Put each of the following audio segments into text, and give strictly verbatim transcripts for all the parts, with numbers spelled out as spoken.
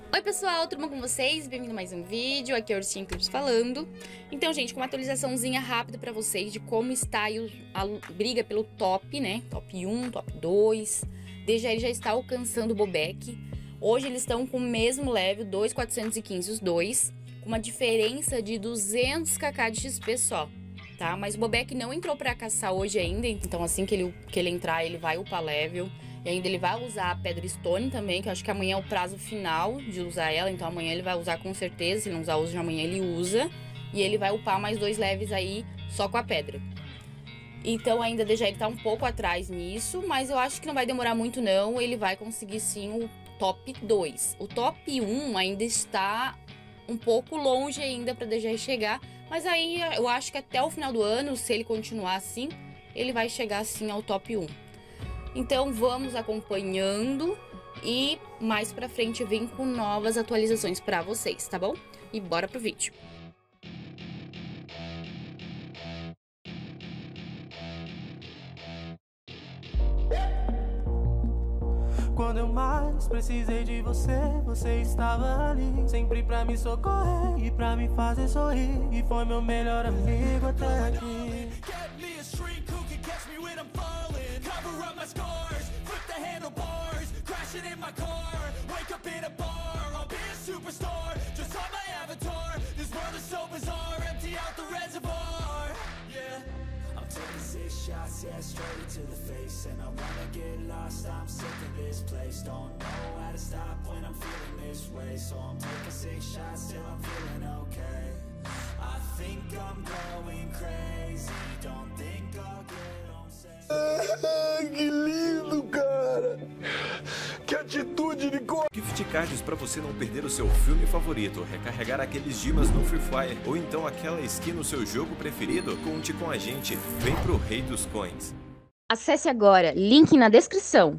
Oi pessoal, tudo bom com vocês? Bem-vindo a mais um vídeo, aqui é o Ursinho Clips falando. Então, gente, com uma atualizaçãozinha rápida pra vocês de como está aí o, a briga pelo top, né? Top um, top dois. Dejair já está alcançando o Bobek. Hoje eles estão com o mesmo level, dois mil quatrocentos e quinze os dois, com uma diferença de duzentos kk de X P só, tá? Mas o Bobek não entrou pra caçar hoje ainda, então assim que ele, que ele entrar, ele vai upar level. E ainda ele vai usar a Pedra Stone também, que eu acho que amanhã é o prazo final de usar ela. Então amanhã ele vai usar com certeza, se não usar hoje, amanhã ele usa. E ele vai upar mais dois levels aí só com a pedra. Então ainda deixa ele tá um pouco atrás nisso, mas eu acho que não vai demorar muito não. Ele vai conseguir sim o top dois. O top um ainda está um pouco longe ainda para Dejair chegar. Mas aí eu acho que até o final do ano, se ele continuar assim, ele vai chegar sim ao top um. Então vamos acompanhando e mais pra frente eu venho com novas atualizações pra vocês, tá bom? E bora pro vídeo. Quando eu mais precisei de você, você estava ali, sempre pra me socorrer e pra me fazer sorrir. E foi meu melhor amigo até aqui. In my car, wake up in a bar, I'll be a superstar, just on my avatar. This world is so bizarre, empty out the reservoir. Yeah, I'm taking six shots, yeah, straight to the face. And I wanna get lost, I'm sick of this place. Don't know how to stop when I'm feeling this way. So I'm taking six shots till I'm feeling okay. I think I'm going crazy, don't think I'll get on safe. Que lindo, cara! Que atitude, Nicole! Gift cards para você não perder o seu filme favorito, recarregar aqueles dimas no Free Fire ou então aquela skin no seu jogo preferido? Conte com a gente, vem pro Rei dos Coins. Acesse agora, link na descrição.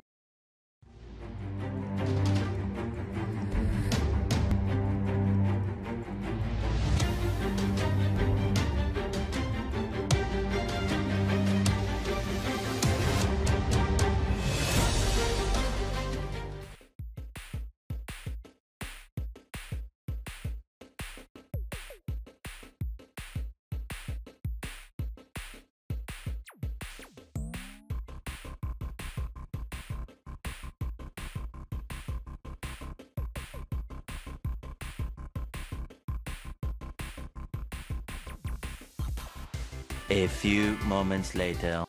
A few moments later.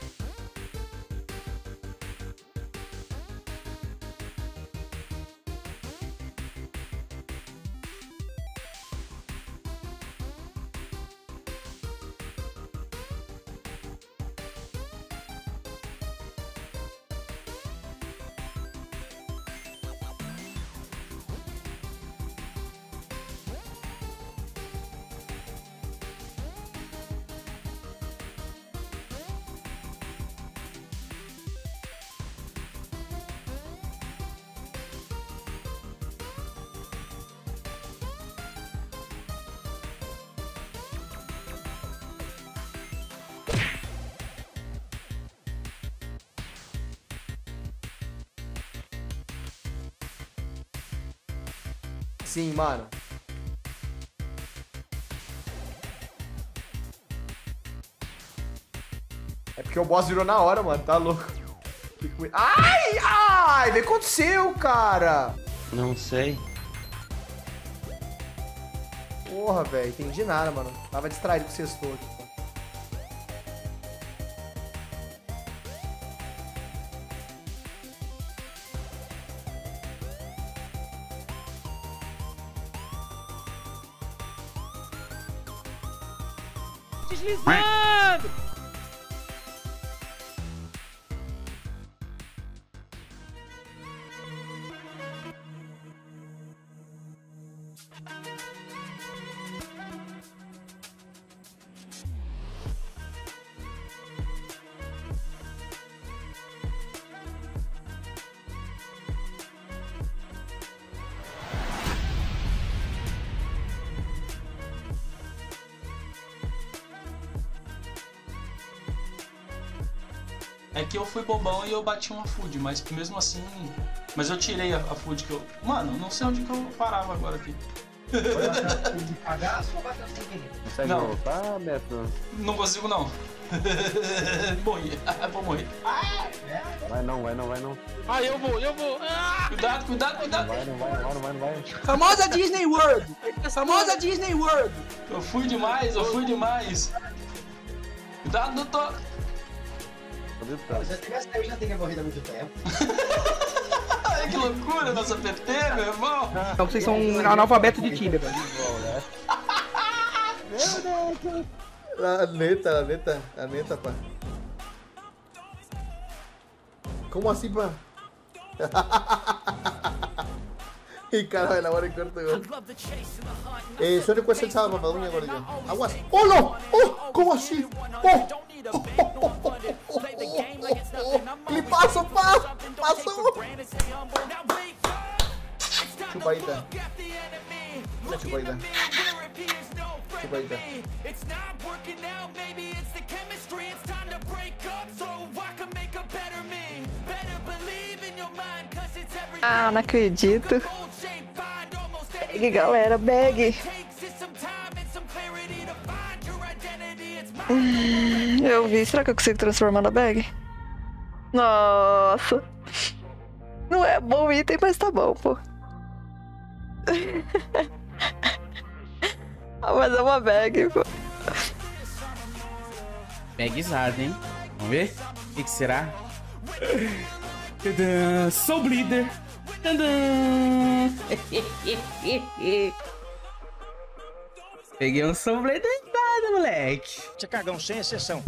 Sim, mano. É porque o boss virou na hora, mano. Tá louco. Ai, ai, o que aconteceu, cara? Não sei. Porra, velho. Entendi nada, mano. Tava distraído com o sextou aqui. Deslizando! É que eu fui bobão e eu bati uma food, mas mesmo assim Mas eu tirei a, a food que eu... Mano, não sei onde que eu parava agora aqui. Consegue Não. voltar, Beto? Não consigo, não. Morri. Vou morrer. Vai não, vai não, vai não. Ah, eu vou, eu vou. Ah! Cuidado, cuidado, cuidado. Vai, não vai, não vai, não vai, não vai. Famosa Disney World! Famosa Disney World! Eu fui demais, eu fui demais. Cuidado, doutor. Se eu tivesse eu já teria morrido há muito tempo. Ai, que loucura, nossa P T, meu irmão. Então vocês são um analfabeto de Tibia, velho. A neta, a neta, a neta, pá. Como assim, pá? Ih, caralho, agora enquanto eu. Eh, sono in questa sala, madonna, guarda. Aguas. Oh no! Oh! Como assim? Oh! Oh, oh, oh, oh, oh, oh. Ele passa, passa! Passou! Chupaíta. Olha a chupaíta. Chupaíta. Ah, não acredito. Bag, galera, bag. Hum, eu vi. Será que eu consigo transformar na bag? Nossa. Não é bom item, mas tá bom, pô. Ah, mas é uma bag, pô. Bagzada, hein? Vamos ver? O que, que será? Tadã! Soul Bleeder! Tadã! Peguei um Soul Bleeder nada, moleque! Você é cagão, sem exceção.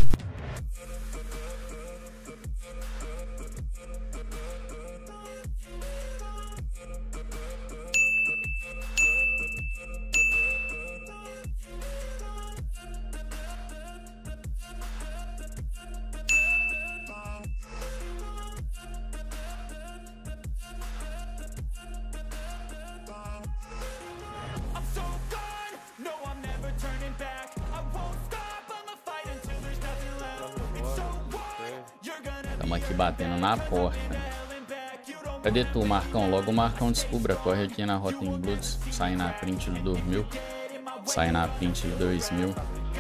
Estamos aqui batendo na porta. Cadê tu, Marcão? Logo o Marcão descubra. Corre aqui na Rota em Bloods. Sai na print do dois mil. Sai na print do dois mil.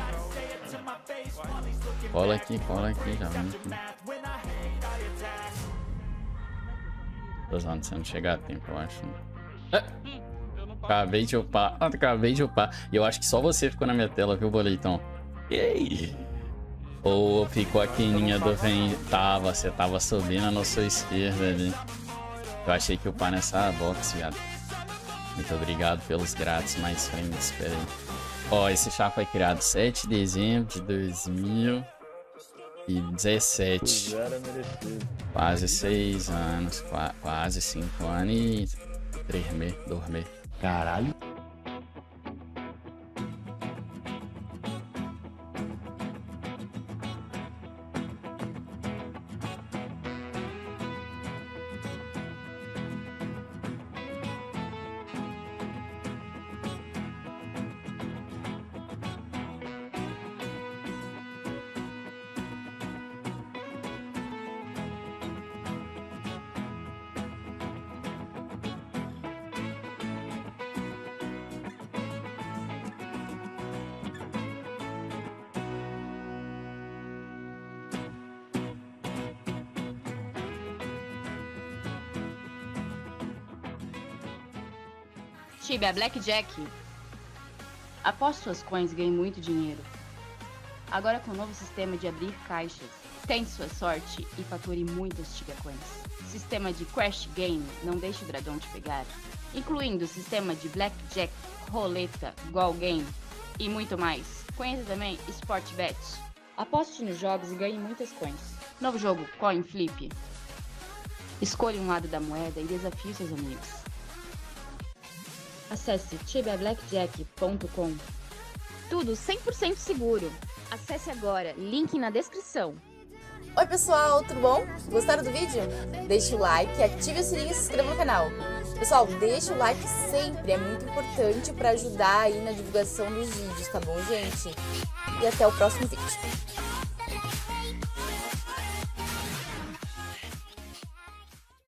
Cola aqui, cola aqui. Já vamos aqui. Tô usando, se não chegar a tempo, eu acho. Ah, acabei de upar. Ah, acabei de upar. E eu acho que só você ficou na minha tela, viu, Boleitão? E aí? Ou ficou a quininha do vem... Tava, você tava subindo na sua esquerda ali. Eu achei que upar nessa box, viado. Muito obrigado pelos grátis mais friends, espera aí. Ó, esse chá foi criado sete de dezembro de dois mil e dezessete. Quase seis anos, qua quase cinco anos e três meses, dois meses. Caralho. Tibia Blackjack. Após suas coins, ganhe muito dinheiro. Agora com o novo sistema de abrir caixas, tente sua sorte e fature muitas Tibia Coins. Sistema de Crash Game, não deixe o dragão te pegar. Incluindo o sistema de Blackjack, roleta, Goal Game e muito mais. Conheça também Sportbet. Aposte nos jogos e ganhe muitas coins. Novo jogo, Coin Flip. Escolha um lado da moeda e desafie seus amigos. Acesse tibia blackjack ponto com. Tudo cem por cento seguro. Acesse agora, link na descrição. Oi pessoal, tudo bom? Gostaram do vídeo? Deixe o like, ative o sininho e se inscreva no canal. Pessoal, deixe o like sempre, é muito importante para ajudar aí na divulgação dos vídeos, tá bom, gente? E até o próximo vídeo.